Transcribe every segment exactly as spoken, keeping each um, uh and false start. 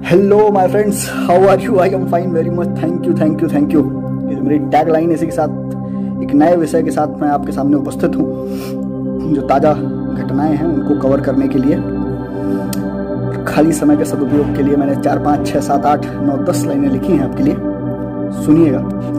Hello my friends, how are you? I am fine, very much, thank you thank you thank you. ये मेरी tag line, इसी के साथ एक नए विषय के साथ मैं आपके सामने उपस्थित हूँ, जो ताज़ा घटनाएं हैं उनको कवर करने के लिए। खाली समय के सदुपयोग के लिए मैंने चार पाँच छः सात आठ नौ दस लाइनें लिखी हैं आपके लिए। सुनिएगा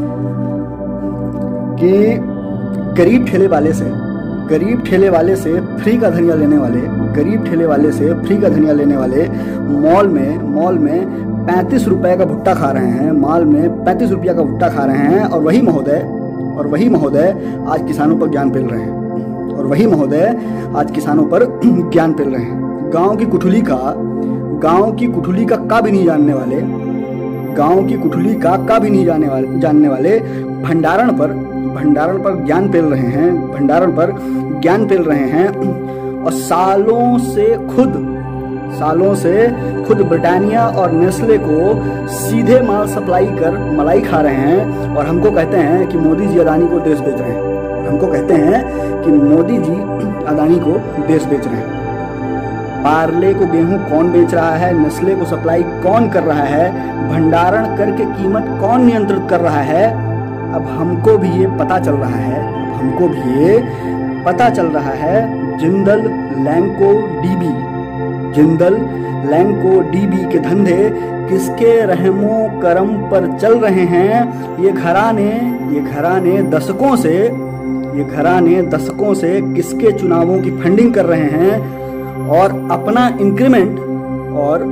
कि गरीब ठेले वाले से गरीब ठेले वाले से फ्री का धनिया लेने वाले गरीब ठेले वाले से फ्री का धनिया लेने वाले मॉल में मॉल में पैंतीस रुपए का भुट्टा खा रहे हैं मॉल में पैंतीस रुपया का भुट्टा खा रहे हैं और वही महोदय और वही महोदय आज किसानों पर ज्ञान पेल रहे हैं और वही महोदय आज किसानों पर ज्ञान पेल रहे हैं। गांव की कुठुली का गांव की कुठुली का का भी नहीं जानने वाले गांव की कुठुली का का भी नहीं जानने वाले जानने वाले भंडारण पर भंडारण पर ज्ञान पेल रहे हैं भंडारण पर ज्ञान पेल रहे हैं और सालों से खुद सालों से खुद ब्रिटानिया और नेस्ले को सीधे माल सप्लाई कर मलाई खा रहे हैं और हमको कहते हैं कि मोदी जी अदानी को देश बेच रहे हैं हमको कहते हैं कि मोदी जी अदानी को देश बेच रहे हैं। पार्ले को गेहूं कौन बेच रहा है, नेस्ले को सप्लाई कौन कर रहा है, भंडारण करके कीमत कौन नियंत्रित कर रहा है, अब हमको भी ये पता चल रहा है अब हमको भी ये पता चल रहा है। जिंदल लैंको डीबी जिंदल लैंको डीबी के धंधे किसके रहमो करम पर चल रहे हैं। ये घराने ये घराने दशकों से ये घराने दशकों से किसके चुनावों की फंडिंग कर रहे हैं और अपना इंक्रीमेंट और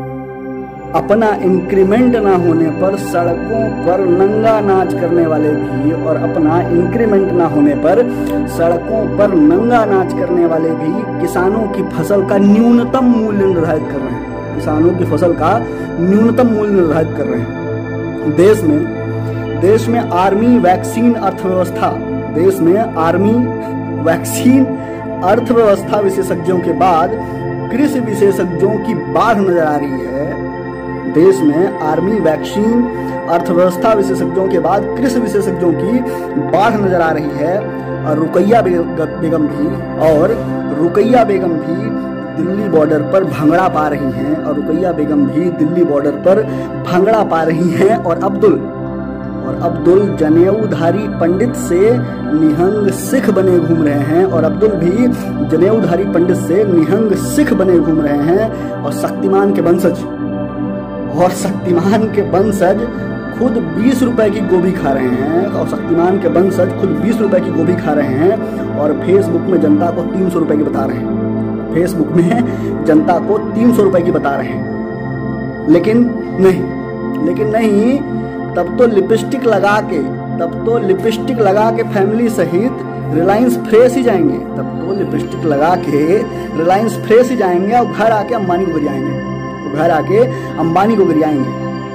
अपना इंक्रीमेंट ना होने पर सड़कों पर नंगा नाच करने वाले भी और अपना इंक्रीमेंट ना होने पर सड़कों पर नंगा नाच करने वाले भी किसानों की फसल का न्यूनतम मूल्य निर्धारित कर रहे हैं किसानों की फसल का न्यूनतम मूल्य निर्धारित कर रहे हैं। देश में देश में आर्मी वैक्सीन अर्थव्यवस्था देश में आर्मी वैक्सीन अर्थव्यवस्था विशेषज्ञों के बाद कृषि विशेषज्ञों की बाढ़ नजर आ रही है। देश में आर्मी वैक्सीन अर्थव्यवस्था विशेषज्ञों के बाद कृषि विशेषज्ञों की बाढ़ नजर आ रही है और रुकैया बेगम भी और रुकैया बेगम भी दिल्ली बॉर्डर पर भंगड़ा पा रही हैं और रुकैया बेगम भी दिल्ली बॉर्डर पर भंगड़ा पा रही हैं और अब्दुल और अब्दुल जनेऊधारी पंडित से निहंग सिख बने घूम रहे हैं और अब्दुल भी जनेऊधारी पंडित से निहंग सिख बने घूम रहे हैं और शक्तिमान के वंशज और शक्तिमान के वंशज खुद बीस रुपए की गोभी खा रहे हैं और शक्तिमान के वंशज खुद बीस रुपए की गोभी खा रहे हैं और फेसबुक में जनता को तीन सौ रुपए की बता रहे हैं फेसबुक में जनता को तीन सौ रुपए की बता रहे हैं। लेकिन नहीं लेकिन नहीं तब तो लिपस्टिक लगा के तब तो लिपस्टिक लगा के फैमिली सहित रिलायंस फ्रेश ही जाएंगे तब तो लिपस्टिक लगा के रिलायंस फ्रेश ही जाएंगे और घर आके अंबानी को गिराएंगे घर आके अंबानी को गिराएंगे।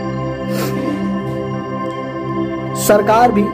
सरकार भी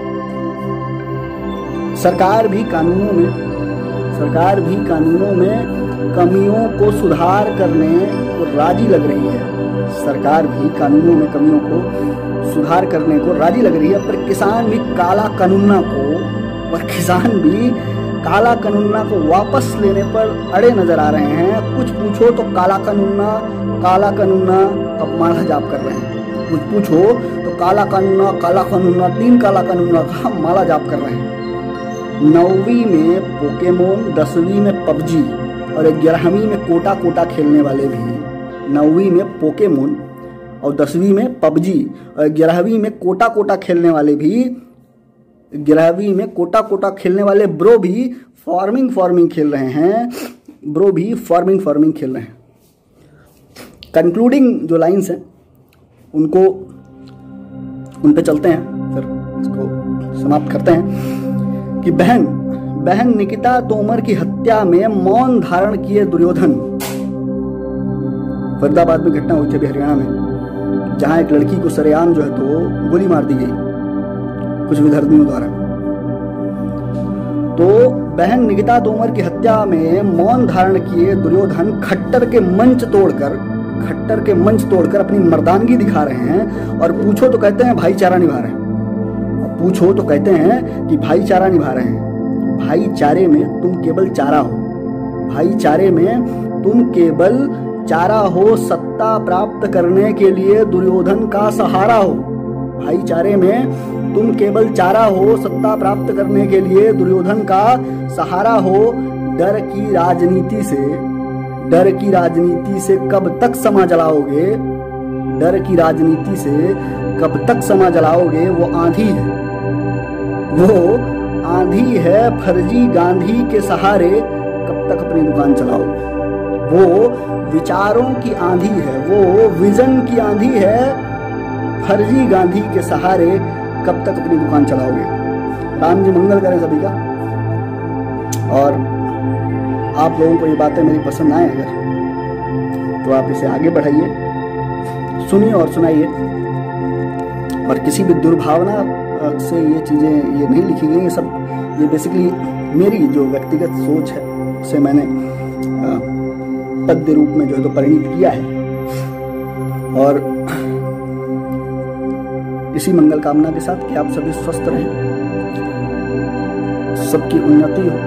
सरकार भी कानूनों में सरकार भी कानूनों में कमियों को सुधार करने को राजी लग रही है सरकार भी कानूनों में कमियों को सुधार करने को राजी लग रही है पर किसान भी काला कानूना को पर किसान भी काला कानूना को वापस लेने पर अड़े नजर आ रहे हैं। कुछ पूछो तो काला कानूना काला कानूना का माला जाप कर रहे हैं कुछ पूछो तो काला कानूना काला कानूना तीन काला कानूना का माला जाप कर रहे हैं। नौवीं में पोकेमोन, दसवीं में पबजी और ग्यारहवीं में कोटा कोटा खेलने वाले भी नौवीं में पोकेमोन और दसवीं में पबजी और ग्यारहवीं में कोटा कोटा खेलने वाले भी ग्यारहवीं में कोटा कोटा खेलने वाले ब्रो भी फार्मिंग फार्मिंग खेल रहे हैं ब्रो भी फार्मिंग फार्मिंग खेल रहे हैं। कंक्लूडिंग जो लाइंस हैं उनको उन पे चलते हैं, फिर इसको समाप्त करते हैं कि बहन बहन निकिता तोमर की हत्या में मौन धारण किए दुर्योधन। फरीदाबाद में घटना हुई थी हरियाणा में, जहां एक लड़की को सरेआम जो है तो गोली मार दी गई कुछ विधर्मियों द्वारा। तो बहन निकिता तोमर की हत्या में मौन धारण किए दुर्योधन खट्टर के मंच तोड़कर खट्टर के मंच तोड़कर अपनी मर्दानगी दिखा रहे हैं और पूछो तो कहते हैं भाईचारा निभा रहे हैं पूछो तो कहते हैं कि भाईचारा निभा रहे हैं। भाईचारे में तुम केवल चारा हो भाईचारे में तुम केवल भाईचारा हो, सत्ता प्राप्त करने के लिए दुर्योधन का सहारा हो। भाईचारे में तुम केवल चारा हो, सत्ता प्राप्त करने के लिए दुर्योधन का सहारा हो। डर की राजनीति से डर की राजनीति से कब तक समा जलाओगे? डर की राजनीति से कब तक समा जलाओगे? वो आंधी है, वो आंधी है फर्जी गांधी के सहारे कब तक अपनी दुकान चलाओगे? वो विचारों की आंधी है, वो विजन की आंधी है, फर्जी गांधी के सहारे कब तक अपनी दुकान चलाओगे? राम जी मंगल करें सभी का। और आप लोगों को ये बातें मेरी पसंद आए अगर, तो आप इसे आगे बढ़ाइए, सुनिए और सुनाइए। और किसी भी दुर्भावना से ये चीज़ें ये नहीं लिखी गई, ये सब ये बेसिकली मेरी जो व्यक्तिगत सोच है उसे मैंने पद्य रूप में जो है तो परिणित किया है। और इसी मंगल कामना के साथ कि आप सभी स्वस्थ रहें, सबकी उन्नति हो,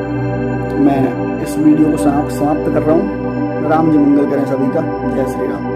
मैं इस वीडियो को समाप्त कर रहा हूँ। राम जी मंगल करें सभी का। जय श्री राम।